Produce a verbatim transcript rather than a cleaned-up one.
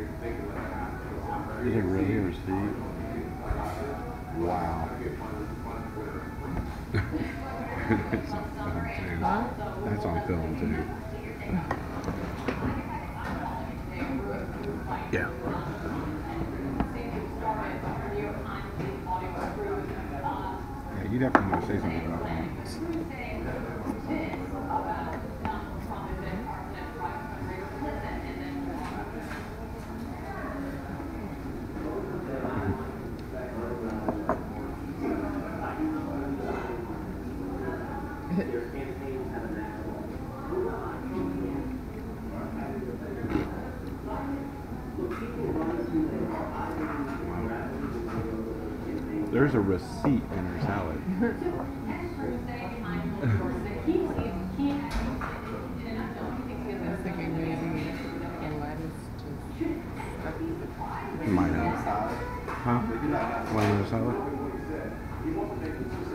Is it really a receipt? Wow. That's on film too. Huh? That's on film too. Yeah. Yeah, you definitely want to say something about that. There's a receipt in her salad. I was thinking maybe the lettuce just Might have. Huh? Want another salad?